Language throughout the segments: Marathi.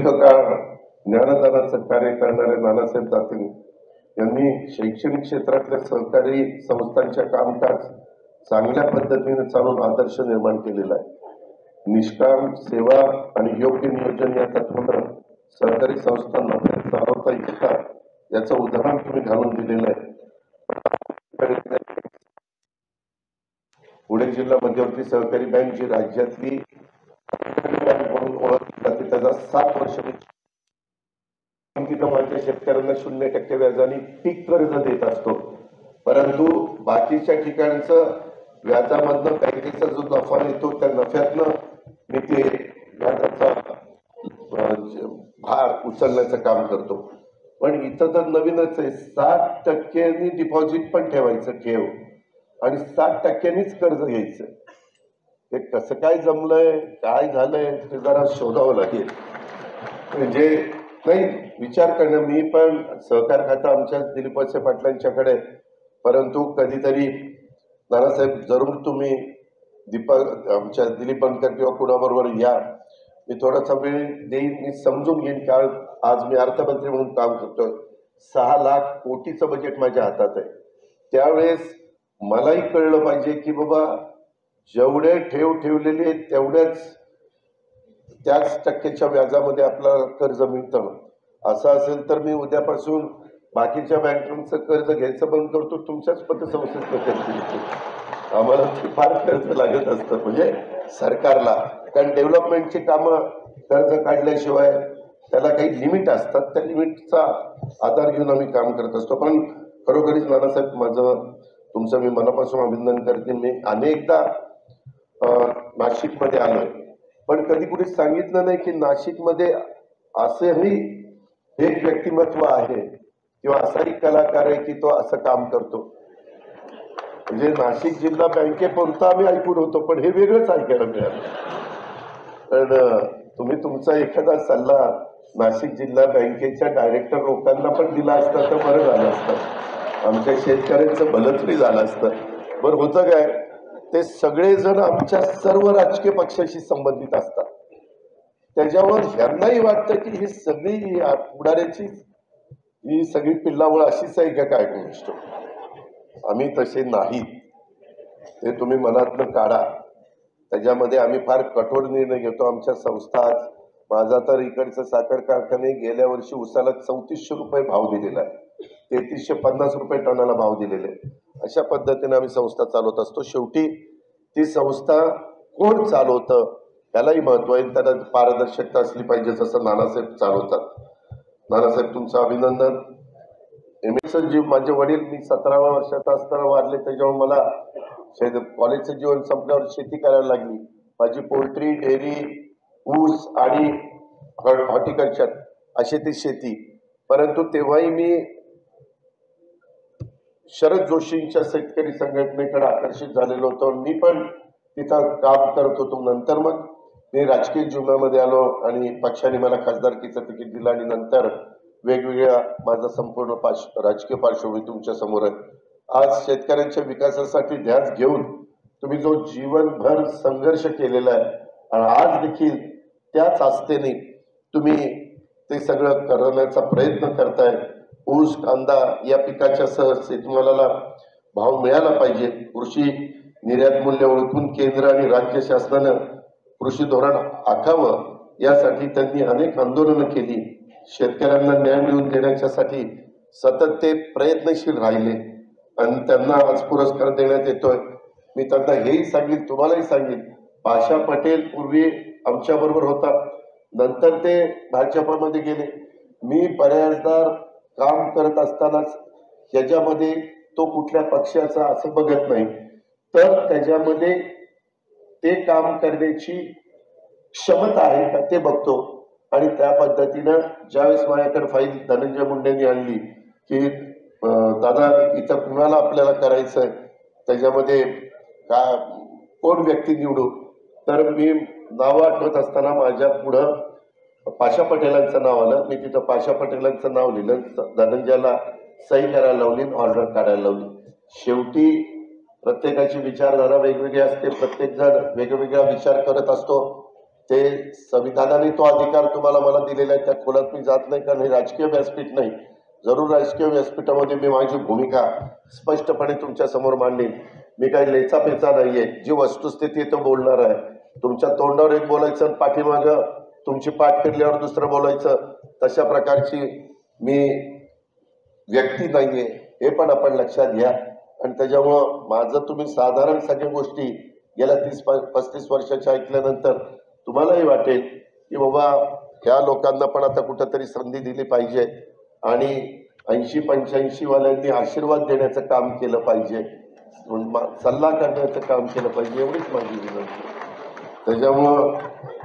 दीर्घकाळ ज्ञानदानाचं कार्य करणारे नानासाहेब दाते यांनी शैक्षणिक क्षेत्रातल्या सहकारी संस्थांच्या कामकाज चांगल्या पद्धतीने चालून आदर्श निर्माण केलेला आहे। निष्काम सेवा आणि योग्य नियोजन या तत्वावर सहकारी संस्थांना चालवता येतात याचं उदाहरण तुम्ही घालून दिलेलं आहे। पुणे जिल्हा मध्यवर्ती सहकारी बँक जी राज्यातली बँक म्हणून ओळखली जाते त्याचा 7 वर्ष माझ्या शेतकऱ्यांना 0% व्याजाने पीक कर्ज देत असतो, परंतु बाकीच्या ठिकाणचं व्याजामधनं बँकेचा जो नफा येतो त्या नफ्यातनं मी ते व्याजाचा भार उचलण्याचं काम करतो। पण इथं तर नवीनच आहे, 60%नी डिपॉझिट पण ठेवायचं ठेव आणि 60%नीच कर्ज घ्यायचं। ते कसं काय जमलंय, काय झालंय ते जरा शोधावं लागेल। म्हणजे नाही विचार करणं, मी पण सहकार खातं आमच्या दिलीप वळसे पाटलांच्याकडे, परंतु कधीतरी नानासाहेब जरूर तुम्ही आमच्या दिलीप बनकर किंवा कुणाबरोबर या, मी थोडासा वेळ देईन, मी समजून घेईन। कारण आज मी अर्थमंत्री म्हणून काम करतोय, 6 लाख कोटीचं बजेट माझ्या हातात आहे। त्यावेळेस मलाही कळलं पाहिजे की बाबा जेवढे ठेवलेले त्याच टक्क्याच्या व्याजामध्ये आपल्याला कर्ज मिळतं। असं असेल तर मी उद्यापासून बाकीच्या बँकांचं कर्ज घ्यायचं बंद करतो, तुमच्याच पतसंस्थेत कर्ज आम्हाला फार कर्ज लागत असतं म्हणजे सरकारला, कारण डेव्हलपमेंटची कामं कर्ज काढल्याशिवाय त्याला काही लिमिट असतात, त्या लिमिटचा आधार घेऊन आम्ही काम करत असतो। पण खरोखरीच नानासाहेब माझं तुमचं मी मनापासून अभिनंदन करते। मी अनेकदा नाशिकमध्ये आलोय, पण कधी कुणी सांगितलं नाही की नाशिकमध्ये असंही एक व्यक्तिमत्व आहे किंवा असाही कलाकार आहे की तो असं काम करतो। म्हणजे नाशिक जिल्हा बँकेपुरता आम्ही ऐकून होतो, पण हे वेगळंच ऐकायला मिळालं। पण तुम्ही तुमचा एखादा सल्ला नाशिक जिल्हा बँकेच्या डायरेक्टर लोकांना पण दिला असता तर बरं झालं असतं, आमच्या शेतकऱ्यांचं भलं तरी झालं असतं। बरं होतं काय, ते सगळेजण आमच्या सर्व राजकीय पक्षाशी संबंधित असतात, त्याच्यावर ह्यांनाही वाटतं की ही सगळी पुढाऱ्याची ही सगळी पिल्लावळ अशीच आहे का काय गोष्ट। आम्ही तसे नाही, ते तुम्ही मनातनं काढा। त्याच्यामध्ये आम्ही फार कठोर निर्णय घेतो। आमच्या संस्थात माझा तर इकडचं साखर कारखाने गेल्या वर्षी उसाला 3400 रुपये भाव दिलेला आहे, 3350 रुपये टनाला भाव दिलेले। अशा पद्धतीने आम्ही संस्था चालवत असतो। शेवटी ती संस्था कोण चालवतं त्यालाही महत्व आहे, त्याला पारदर्शकता असली पाहिजे, जसं नानासाहेब चालवतात। नानासाहेब तुमचं अभिनंदन। एमएसचं जीव माझे वडील मी 17व्या वर्षाचा असताना वारले, त्याच्यावर मला कॉलेजचं जीवन संपल्यावर शेती करायला लागली। माझी पोल्ट्री, डेअरी, ऊस आणि हॉर्टिकल्चर अशी ती शेती। परंतु तेव्हाही मी शरद जोशींच्या शेतकरी संघटनेकडे आकर्षित झालेलो होतो, मी पण तिथं काम करत होतो। नंतर मग मी राजकीय जीवनामध्ये आलो आणि पक्षाने मला खासदारकीचं तिकीट दिलं आणि नंतर वेगवेगळ्या माझा संपूर्ण राजकीय पार्श्वभूमी तुमच्या समोर आहे। आज शेतकऱ्यांच्या विकासासाठी ध्यास घेऊन तुम्ही जो जीवनभर संघर्ष केलेला आहे आणि आज देखील त्याच आस्थेने तुम्ही ते सगळं करण्याचा प्रयत्न करताय। ऊस, कांदा या पिकाच्या सह शेतमालाला भाव मिळाला पाहिजे, कृषी निर्यात मूल्य ओळखून केंद्र आणि राज्य शासनानं कृषी धोरण आखावं यासाठी त्यांनी अनेक आंदोलनं केली। शेतकऱ्यांना न्याय मिळवून देण्यासाठी सतत ते प्रयत्नशील राहिले आणि त्यांना आज पुरस्कार देण्यात येतोय। मी त्यांना हेही सांगेन, तुम्हालाही सांगेन, पाशा पटेल पूर्वी आमच्या बरोबर होता, नंतर ते भाजपामध्ये गेले। मी बऱ्याचदा काम करत असतानाच याच्यामध्ये तो कुठल्या पक्षाचा असं बघत नाही, तर त्याच्यामध्ये ते काम करण्याची क्षमता आहे का ते बघतो आणि त्या पद्धतीनं ज्यावेळेस माझ्याकडे फाईल धनंजय मुंडेंनी आणली की दादा इथं कुणाला आपल्याला करायचंय, त्याच्यामध्ये कोण व्यक्ती निवडू, तर मी नाव आठवत असताना माझ्या पुढं पाशा पटेलांचं नाव आलं। मी तिथं पाशा पटेलांचं नाव लिहिलं, धनंजयला सही करायला लावली, ऑर्डर काढायला लावली। शेवटी प्रत्येकाची विचारधारा वेगवेगळी असते, प्रत्येक जण वेगवेगळा विचार करत असतो, ते संविधानाने तो अधिकार तुम्हाला मला दिलेला आहे, त्या खोलात मी जात नाही, कारण हे राजकीय व्यासपीठ नाही. जरूर राजकीय व्यासपीठामध्ये मी माझी भूमिका स्पष्टपणे तुमच्या समोर मांडीन. मी काही लेचापेचा नाहीये, जी वस्तुस्थिती तो बोलणार आहे. तुमच्या तोंडावर एक बोलायचं आणि पाठीमागं तुमची पाठ फिरल्यावर दुसरं बोलायचं, तशा प्रकारची मी व्यक्ती नाहीये, हे पण आपण लक्षात घ्या. आणि त्याच्यामुळं माझं तुम्ही साधारण सगळ्या गोष्टी गेल्या 30-35 वर्षाच्या ऐकल्यानंतर तुम्हालाही वाटेल की बाबा ह्या लोकांना पण आता कुठंतरी संधी दिली पाहिजे आणि 80-85 वाल्यांनी आशीर्वाद देण्याचं काम केलं पाहिजे, सल्ला करण्याचं काम केलं पाहिजे, एवढीच माझी विनंती. त्याच्यामुळं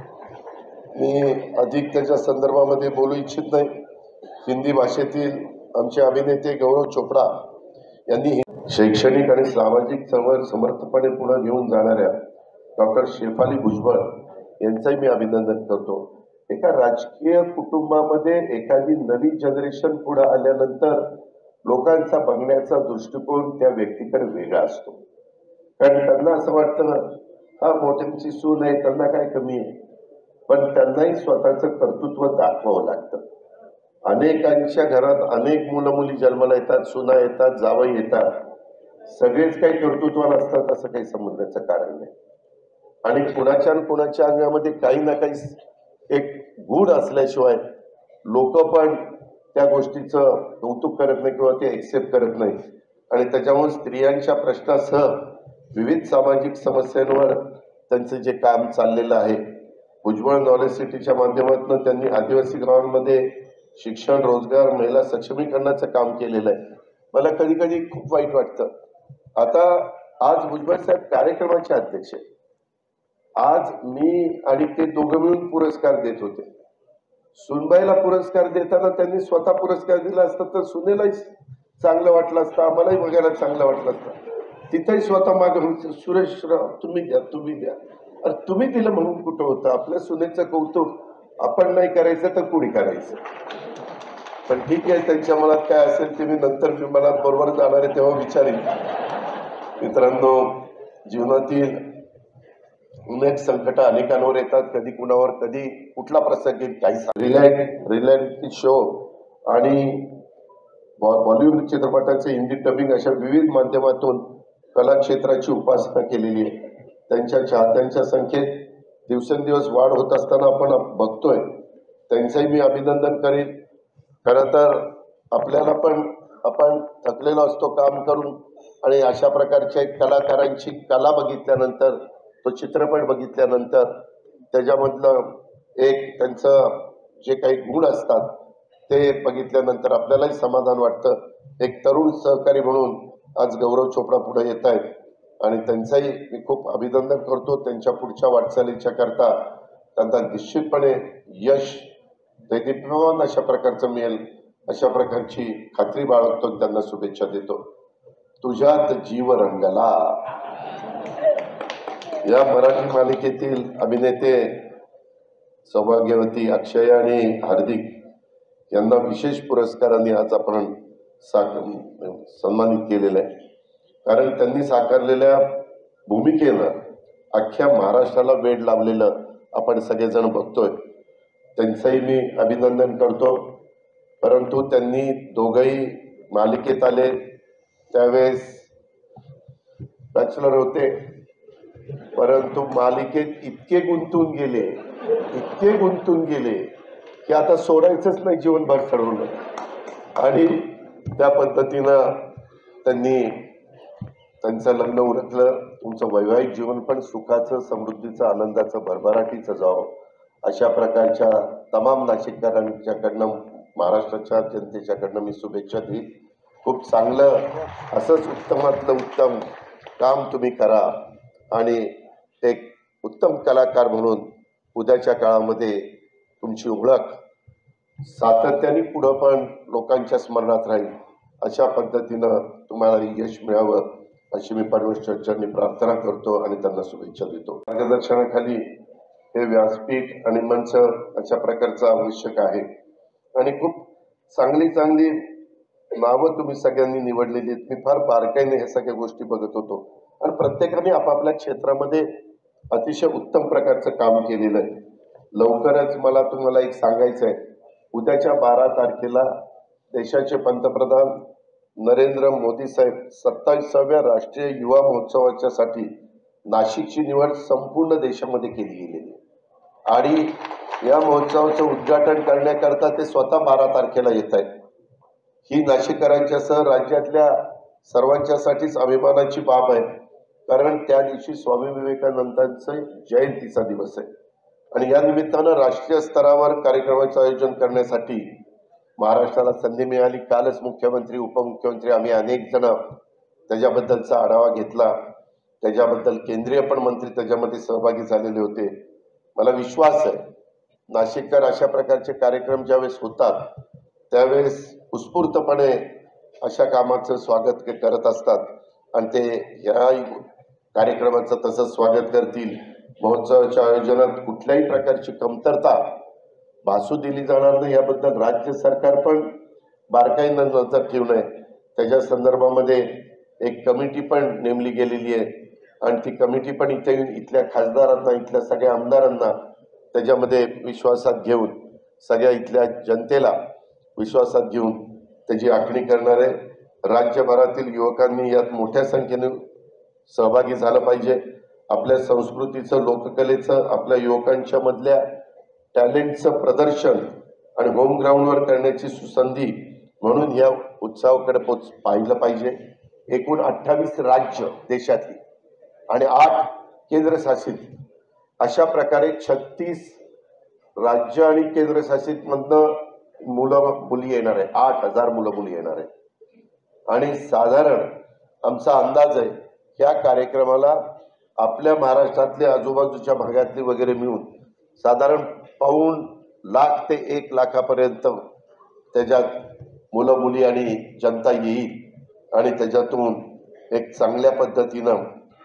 मी अधिक त्याच्या संदर्भामध्ये बोलू इच्छित नाही. हिंदी भाषेतील आमचे अभिनेते गौरव चोपडा यांनी शैक्षणिक आणि सामाजिक चळवळ समर्थपणे पुढे घेऊन जाणाऱ्या डॉक्टर शेफाली भुजबळ यांचंही मी अभिनंदन करतो. एका राजकीय कुटुंबामध्ये एखादी नवी जनरेशन पुढे आल्यानंतर लोकांचा बघण्याचा दृष्टिकोन त्या व्यक्तीकडे वेगळा असतो. कारण त्यांना असं वाटतं हा मोठ्यांची सून आहे, त्यांना काय कमी आहे, पण त्यांनाही स्वतःचं कर्तृत्व दाखवावं लागतं. अनेकांच्या घरात अनेक मुलं मुली जन्माला येतात, सुना येतात, जावई येतात, सगळेच काही कर्तृत्वान असतात असं काही समजण्याचं कारण नाही. आणि कुणाच्या अंगामध्ये काही ना काही एक गुण असल्याशिवाय लोक पण त्या गोष्टीचं कौतुक करत नाही किंवा ते एक्सेप्ट करत नाही. आणि त्याच्यामुळे स्त्रियांच्या प्रश्नासह विविध सामाजिक समस्यांवर त्यांचं जे काम चाललेलं आहे, भुजबळ नॉलेज सिटीच्या माध्यमातून त्यांनी आदिवासी गावांमध्ये शिक्षण, रोजगार, महिला सक्षमीकरणाचं काम केलेलं आहे. मला कधी कधी खूप वाईट वाटतं. आता आज भुजबळ साहेब कार्यक्रमाचे अध्यक्ष आहे. आज मी आणि ते दोघं मिळून पुरस्कार देत होते. सुनबाईला पुरस्कार देताना त्यांनी स्वतः पुरस्कार दिला असता तर सुनेलाही चांगलं वाटलं असतं, आम्हालाही बघायला चांगलं वाटलं असतं. तिथेही स्वतः मागं सुरेश तुम्ही द्या, तुम्ही द्या. अरे तुम्ही दिलं म्हणून कुठं होतं? आपल्या सुनेचं कौतुक आपण नाही करायचं तर कुणी करायचं? पण ठीक आहे, त्यांच्या मनात काय असेल ते मी नंतर मी मनात बरोबर जाणार आहे तेव्हा विचारेन. मित्रांनो, जीवनातील अनेक संकट अनेकांवर येतात, कधी कुणावर, कधी कुठला प्रसंग येईल काही. रिलॅक्स शो आणि बॉलिवूड चित्रपटाचे हिंदी डबिंग अशा विविध माध्यमातून कला क्षेत्राची उपासना केलेली आहे. त्यांच्या चाहत्यांच्या संख्येत दिवसेंदिवस वाढ होत असताना आपण बघतोय. त्यांचंही मी अभिनंदन करेन. खरं तर आपल्याला पण आपण थकलेलो असतो काम करून, आणि अशा प्रकारच्या कलाकारांची कला बघितल्यानंतर, तो चित्रपट बघितल्यानंतर त्याच्यामधलं एक त्यांचं जे काही गुण असतात ते बघितल्यानंतर आपल्यालाही समाधान वाटतं. एक तरुण सहकारी म्हणून आज गौरव चोपडा पुढे येत आहेत आणि त्यांचंही मी खूप अभिनंदन करतो. त्यांच्या पुढच्या वाटचालीच्या करता त्यांना निश्चितपणे यश दैदिप्यमान अशा प्रकारचं मिळेल अशा प्रकारची खात्री बाळगतो, त्यांना शुभेच्छा देतो. तुझ्यात जीव रंगला या मराठी मालिकेतील अभिनेते सौभाग्यवती अक्षय आणि हार्दिक यांना विशेष पुरस्कारांनी आज आपण सन्मानित केलेलं आहे. कारण त्यांनी साकारलेल्या भूमिकेनं अख्ख्या महाराष्ट्राला वेड लावलेलं आपण सगळेजण बघतोय. त्यांचंही मी अभिनंदन करतो. परंतु त्यांनी दोघंही मालिकेत आले त्यावेळेस बॅचलर होते, परंतु मालिकेत इतके गुंतून गेले की आता सोडायचंच नाही जीवनभर ठरवलं. आणि त्या पद्धतीनं त्यांनी त्यांचं लग्न उरकलं. तुमचं वैवाहिक जीवन पण सुखाचं, समृद्धीचं, आनंदाचं, भरभराटीचं जावं अशा प्रकारच्या तमाम नाशिककरांच्याकडनं, महाराष्ट्राच्या जनतेच्याकडनं मी शुभेच्छा देईन. खूप चांगलं असंच उत्तमातलं उत्तम काम तुम्ही करा आणि एक उत्तम कलाकार म्हणून उद्याच्या काळामध्ये तुमची ओळख सातत्याने पुढं पण लोकांच्या स्मरणात राहील अशा पद्धतीनं तुम्हाला यश मिळावं अशी मी परमेश्वरांनी प्रार्थना करतो आणि त्यांना शुभेच्छा देतो. मार्गदर्शनाखाली हे व्यासपीठ आणि मंच अशा प्रकारचं आवश्यक आहे आणि खूप चांगली नावं तुम्ही सगळ्यांनी निवडलेली आहेत. मी फार बारकाईने हे सगळ्या गोष्टी बघत होतो आणि प्रत्येकाने आपापल्या क्षेत्रामध्ये अतिशय उत्तम प्रकारचं काम केलेलं आहे. लवकरच मला तुम्हाला एक सांगायचं आहे, उद्याच्या 12 तारखेला देशाचे पंतप्रधान नरेंद्र मोदी साहेब 27व्या राष्ट्रीय युवा महोत्सवाच्या साठी नाशिकची निवड संपूर्ण देशामध्ये केली गेलेली आहे आणि या महोत्सवाचं उद्घाटन करण्याकरता ते स्वतः 12 तारखेला येत आहेत. ही नाशिककरांच्यासह राज्यातल्या सर्वांच्यासाठीच अभिमानाची बाब आहे, कारण त्या दिवशी स्वामी विवेकानंदांचा जयंतीचा दिवस आहे आणि या निमित्तानं राष्ट्रीय स्तरावर कार्यक्रमाचं आयोजन करण्यासाठी महाराष्ट्राला संधी मिळाली. कालच मुख्यमंत्री उपमुख्यमंत्री आम्ही अनेक जण त्याच्याबद्दलचा आढावा घेतला. त्याच्याबद्दल केंद्रीय पण मंत्री त्याच्यामध्ये सहभागी झालेले होते. मला विश्वास आहे नाशिककर अशा प्रकारचे कार्यक्रम ज्यावेळेस होतात त्यावेळेस उत्स्फूर्तपणे अशा कामाचं स्वागत करत असतात आणि ते या कार्यक्रमाचं तसंच स्वागत करतील. महोत्सवाच्या आयोजनात कुठल्याही प्रकारची कमतरता भासू दिली जाणार नाही याबद्दल राज्य सरकार पण बारकाईनं नजर ठेवून आहे. त्याच्या संदर्भामध्ये एक कमिटी पण नेमली गेलेली आहे आणि ती कमिटी पण इथल्या खासदारांना इथल्या सगळ्या आमदारांना त्याच्यामध्ये विश्वासात घेऊन सगळ्या इथल्या जनतेला विश्वासात घेऊन त्याची आखणी करणार आहे. राज्यभरातील युवकांनी यात मोठ्या संख्येने सहभागी झालं पाहिजे. आपल्या संस्कृतीचं लोककलेचं आपल्या युवकांच्या मधल्या टॅलेंटचं प्रदर्शन आणि होम ग्राउंडवर करण्याची सुसंधी म्हणून या उत्सवाकडे पाहिलं पाहिजे. एकूण 28 राज्य देशातली आणि 8 केंद्रशासित अशा प्रकारे 36 राज्य आणि केंद्रशासित मधनं मुलं मुली येणार आहे. 8,000 मुलं मुली येणार आहे आणि साधारण आमचा अंदाज आहे या कार्यक्रमाला आपल्या महाराष्ट्रातल्या आजूबाजूच्या भागातली वगैरे मिळून साधारण पाऊण लाख ते 1 लाखापर्यंत त्याच्यात मुलं मुली आणि जनता येईल आणि त्याच्यातून एक चांगल्या पद्धतीनं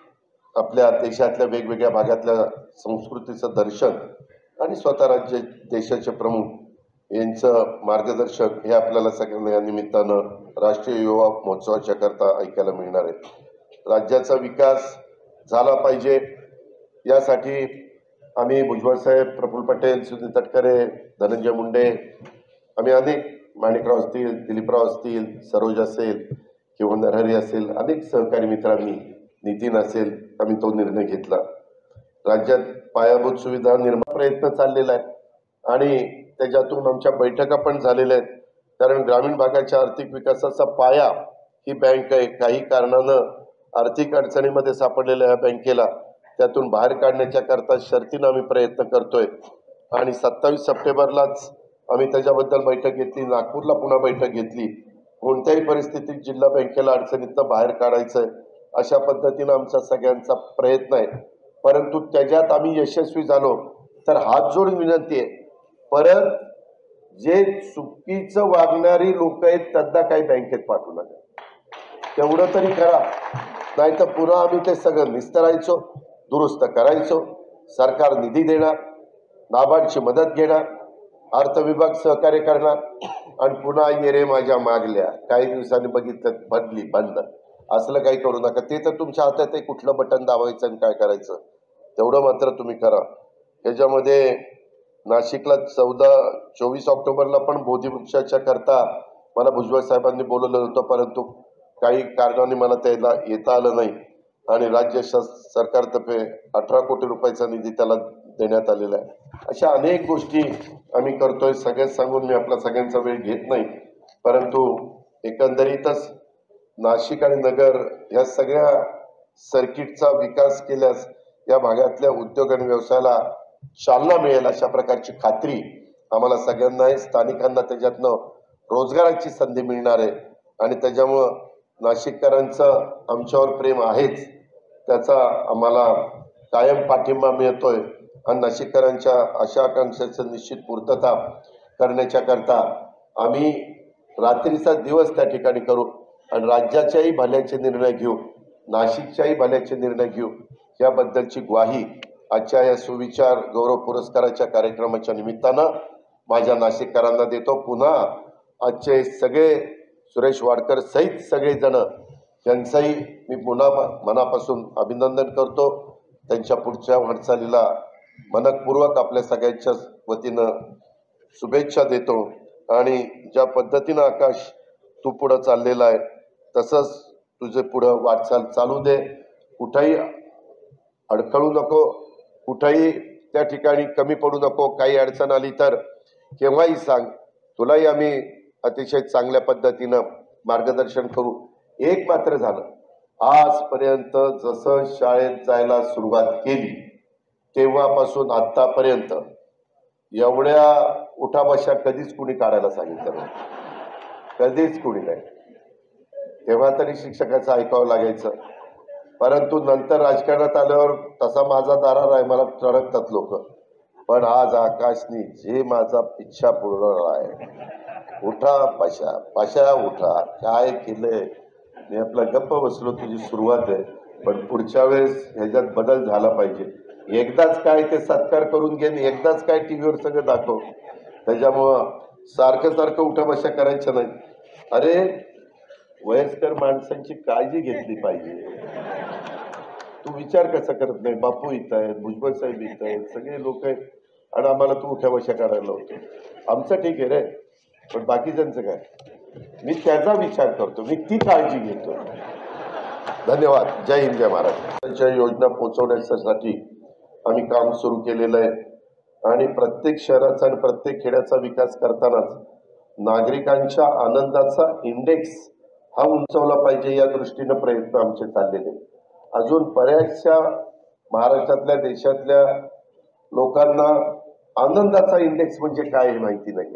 आपल्या देशातल्या वेगवेगळ्या भागातल्या संस्कृतीचं दर्शन आणि स्वतः राज्य देशाचे प्रमुख यांचं मार्गदर्शन हे आपल्याला सगळ्यांना या निमित्तानं राष्ट्रीय युवा महोत्सवाच्या करता ऐकायला मिळणार आहे. राज्याचा विकास झाला पाहिजे यासाठी आम्ही भुजबळ साहेब, प्रफुल्ल पटेल, सुनील तटकरे, धनंजय मुंडे, आम्ही अनेक माणिकराव असतील, दिलीपराव असतील, सरोज असेल किंवा नरहरी असेल, अनेक सहकारी मित्रांनी, नितीन असेल, आम्ही तो निर्णय घेतला. राज्यात पायाभूत सुविधा निर्माण प्रयत्न चाललेला आहे आणि त्याच्यातून आमच्या बैठका पण झालेल्या आहेत. कारण ग्रामीण भागाच्या आर्थिक विकासाचा पाया ही बँक आहे. काही कारणानं आर्थिक अडचणीमध्ये सापडलेल्या या बँकेला त्यातून बाहेर काढण्याच्या करता शर्तीनं आम्ही प्रयत्न करतोय आणि 27 सप्टेंबरलाच आम्ही त्याच्याबद्दल बैठक घेतली. नागपूरला पुन्हा बैठक घेतली. कोणत्याही परिस्थितीत जिल्हा बँकेला अडचणीतनं बाहेर काढायचंय अशा पद्धतीनं आमचा सगळ्यांचा प्रयत्न आहे. परंतु त्याच्यात आम्ही यशस्वी झालो तर हात जोडून विनंती आहे, परत जे चुकीचं वागणारी लोक आहेत त्यांना काही बँकेत पाठवू नका. तेवढं तरी करा, नाही तर पुन्हा आम्ही ते सगळं निस्तरायचो, दुरुस्त करायचो. सरकार निधी देणार, नाबार्डची मदत घेणार, अर्थ विभाग सहकार्य करणार आणि पुन्हा ये रे माझ्या मागल्या काही दिवसांनी बघितलं बदली बंद. असलं काही करू नका. ते तर तुमच्या हातात आहे, कुठलं बटन दाबायचं आणि काय करायचं तेवढं मात्र तुम्ही करा. याच्यामध्ये नाशिकला 24 ऑक्टोबरला पण बोधिवृक्षाच्या करता मला भुजबळ साहेबांनी बोलवलं होतं, परंतु काही कारणाने मला त्याला येता आलं नाही आणि राज्य सरकारतर्फे 18 कोटी रुपयाचा निधी त्याला देण्यात आलेला आहे. अशा अनेक गोष्टी आम्ही करतोय. सगळ्यात सांगून मी आपला सगळ्यांचा वेळ घेत नाही, परंतु एकंदरीतच नाशिक आणि नगर या सगळ्या सर्किटचा विकास केल्यास या भागातल्या उद्योग आणि व्यवसायाला चालना मिळेल अशा प्रकारची खात्री आम्हाला सगळ्यांना आहे. स्थानिकांना त्याच्यातनं रोजगाराची संधी मिळणार आहे आणि त्याच्यामुळं नाशिककरांचं आमच्यावर प्रेम आहेच, त्याचा आम्हाला कायम पाठिंबा मिळतोय आणि नाशिककरांच्या आशा आकांक्षांचं निश्चित पूर्तता करण्याच्या करता आम्ही रात्रीचा दिवस त्या ठिकाणी करू आणि राज्याच्याही भल्याचे निर्णय घेऊ, नाशिकच्याही भल्याचे निर्णय घेऊ याबद्दलची ग्वाही आजच्या या सुविचार गौरव पुरस्काराच्या कार्यक्रमाच्या निमित्तानं माझ्या नाशिककरांना देतो. पुन्हा आजचे सगळे सुरेश वाडकर सहित सगळेजण यांचंही मी पुन्हा मनापासून अभिनंदन करतो. त्यांच्या पुढच्या वाटचालीला मनपूर्वक आपल्या सगळ्यांच्या वतीनं शुभेच्छा देतो आणि ज्या पद्धतीनं आकाश तू पुढे चाललेला आहे तसंच तुझे पुढे वाटचाल चालू दे, कुठेही अडखळू नको, कुठेही त्या ठिकाणी कमी पडू नको। काही अडचण आली तर केव्हाही सांग, तुलाही आम्ही अतिशय चांगल्या पद्धतीनं मार्गदर्शन करू। एक मात्र झालं, आजपर्यंत जसं शाळेत जायला सुरुवात केली तेव्हापासून आतापर्यंत एवढ्या उठाबशा कधीच कुणी काढायला सांगितलं नाही, कधीच कुणी नाही। तेव्हा तरी शिक्षकाचं ऐकावं लागायचं, परंतु नंतर राजकारणात आल्यावर तसा माझा दारार आहे, मला टळकतात लोक। पण आज आकाशनी जे माझा इच्छा पुरवला आहे, उठा पाशा पाशा उठा, काय केलंय मी आपला गप्प बसलो, तुझी सुरुवात आहे, पण पुढच्या वेळेस ह्याच्यात बदल झाला पाहिजे। एकदाच काय ते सत्कार करून घेईन, एकदाच काय टीव्हीवर सगळं दाखव, त्याच्यामुळं सारखं सारखं उठा बशा करायचं नाही। अरे वयस्कर माणसांची काळजी घेतली पाहिजे, तू विचार कसा करत नाही? बापू इथं आहेत, भुजबळ साहेब इथं आहेत, सगळे लोक आहेत आणि आम्हाला तू उठ्या बशा करायला होतो। आमचं ठीक आहे रे, पण बाकीच्यांचं काय? मी त्याचा विचार करतो, मी ती काळजी घेतो। धन्यवाद। जय हिंद, जय महाराष्ट्र। योजना पोहोचवण्यासाठी आम्ही काम सुरू केलेलं आहे आणि प्रत्येक शहराचा आणि प्रत्येक खेड्याचा विकास करतानाच नागरिकांच्या आनंदाचा इंडेक्स हा उंचावला पाहिजे, या दृष्टीने प्रयत्न आमचे चाललेले। अजून बऱ्याचशा महाराष्ट्रातल्या देशातल्या लोकांना आनंदाचा इंडेक्स म्हणजे काय हे माहिती नाहीये,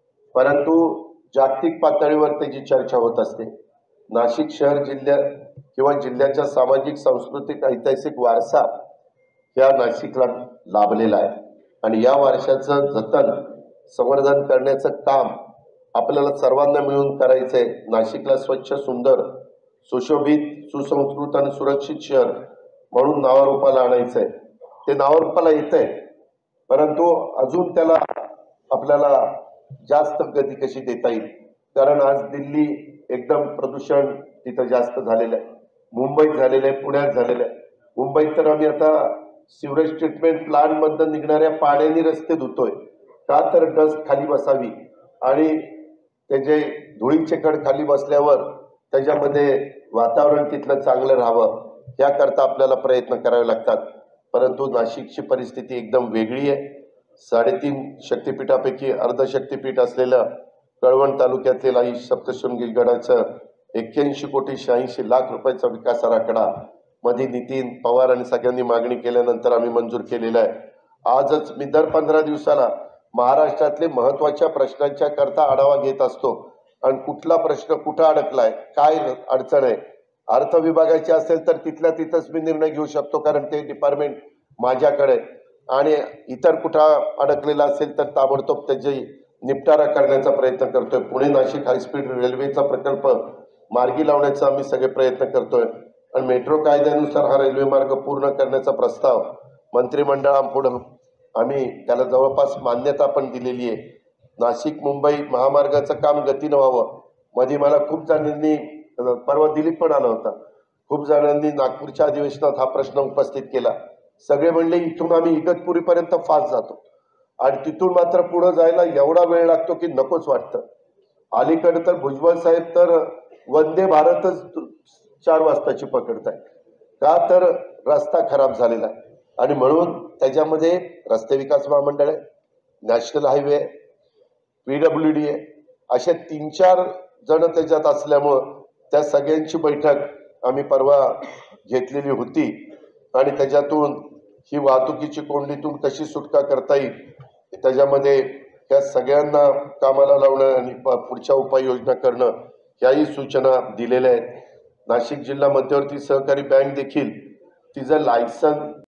परंतु जागतिक पातळीवर त्याची चर्चा होत असते। नाशिक शहर जिल्ह्यात किंवा जिल्ह्याच्या सामाजिक सांस्कृतिक ऐतिहासिक वारसा या नाशिकला लाभलेला आहे आणि या वारशाचं जतन संवर्धन करण्याचं काम आपल्याला सर्वांना मिळून करायचंय। नाशिकला स्वच्छ, सुंदर, सुशोभित, सुसंस्कृत आणि सुरक्षित शहर म्हणून नावारूपाला आणायचंय। ते नावारूपाला येतंय, परंतु अजून त्याला आपल्याला जास्त गती कशी देता येईल, कारण आज दिल्ली एकदम प्रदूषण तिथं जास्त झालेलं आहे, मुंबईत झालेलं आहे, पुण्यात झालेलं आहे। मुंबईत तर आम्ही आता सिवरेज ट्रीटमेंट प्लांट मधून निघणाऱ्या पाण्याने रस्ते धुतोय, का तर डस्ट खाली बसावी आणि त्याचे धुळीचे कण खाली बसल्यावर त्याच्यामध्ये वातावरण तिथलं चांगलं राहावं, याकरता आपल्याला प्रयत्न करावे लागतात। परंतु नाशिकची परिस्थिती एकदम वेगळी आहे। 3.5 शक्तिपीठापैकी अर्ध शक्तिपीठ असलेल्या कळवण तालुक्यातील आई सप्तशृंगी गडाचं 81 कोटी 86 लाख रुपयाचा विकास आराखडा मध्ये नितीन पवार आणि सगळ्यांनी मागणी केल्यानंतर आम्ही मंजूर केलेला आहे। आजच मी दर 15 दिवसाला महाराष्ट्रातले महत्वाच्या प्रश्नांच्या करता आढावा घेत असतो आणि कुठला प्रश्न कुठं अडकलाय, काय अडचण आहे, अर्थ विभागाची असेल तर तिथल्या तिथंच मी निर्णय घेऊ शकतो, कारण ते डिपार्टमेंट माझ्याकडे, आणि इतर कुठं अडकलेला असेल तर ताबडतोब त्याची निपटारा करण्याचा प्रयत्न करतोय। पुणे नाशिक हायस्पीड रेल्वेचा प्रकल्प मार्गी लावण्याचा आम्ही सगळे प्रयत्न करतोय आणि मेट्रो कायद्यानुसार हा रेल्वे मार्ग पूर्ण करण्याचा प्रस्ताव मंत्रिमंडळापुढे आम्ही त्याला जवळपास मान्यता पण दिलेली आहे। नाशिक मुंबई महामार्गाचं काम गतीनं व्हावं। मध्ये मला खूप जणांनी, परवा दिलीप पण आला होता, खूप जणांनी नागपूरच्या अधिवेशनात हा प्रश्न उपस्थित केला। सगळे म्हणले इथून आम्ही इगतपुरीपर्यंत फास्ट जातो आणि तिथून मात्र पुढे जायला एवढा वेळ लागतो की नकोच वाटतं। अलीकडे तर भुजबळ साहेब तर वंदे भारतच 4 वाजताची पकडताय, का तर रस्ता खराब झालेला आहे आणि म्हणून त्याच्यामध्ये रस्ते विकास महामंडळ आहे, नॅशनल हायवे आहे, PWD आहे, अशा 3-4 जण त्याच्यात असल्यामुळं त्या सगळ्यांची बैठक आम्ही परवा घेतलेली होती आणि त्याच्यातून ही वाहतुकीची कोंडीतून कशी सुटका करता येईल त्याच्यामध्ये त्या सगळ्यांना कामाला लावणं आणि पुढच्या उपाययोजना करणं याही सूचना दिलेल्या आहेत। नाशिक जिल्हा मध्यवर्ती सहकारी बँक देखील तिचं लायसन